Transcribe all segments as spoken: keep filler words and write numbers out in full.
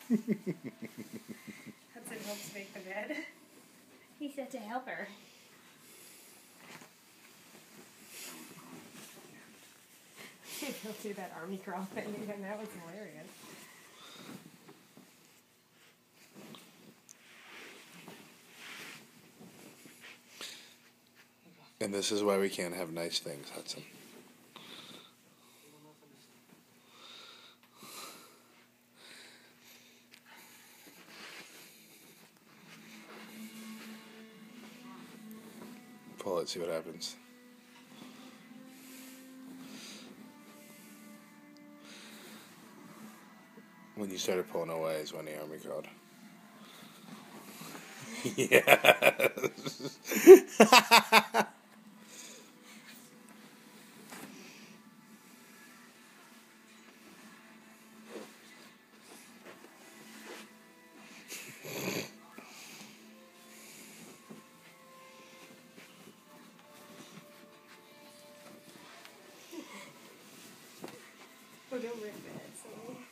Hudson helps make the bed. He said to help her. He'll do that army crawl thing again. That was hilarious. And this is why we can't have nice things, Hudson. Pull it, see what happens. When you started pulling away is when the army crawled. Yes. Oh, don't rip it. So.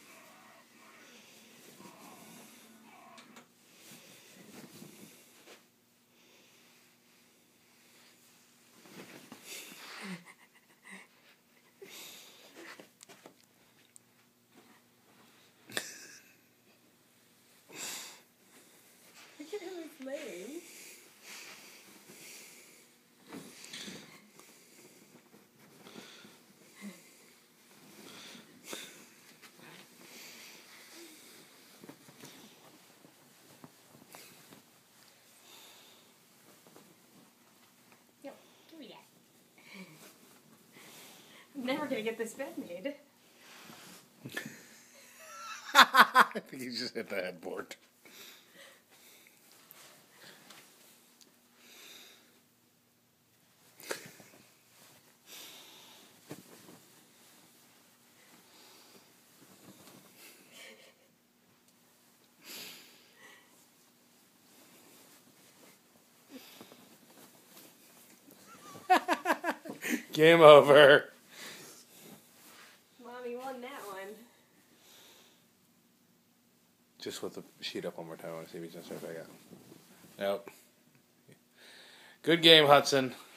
Look at him playing. No, give me that. I'm never gonna get this bed made. I think he just hit the headboard. Game over. Mommy won that one. Just with the sheet up one more time. I want to see if he's going to start back out. Nope. Good game, Hudson.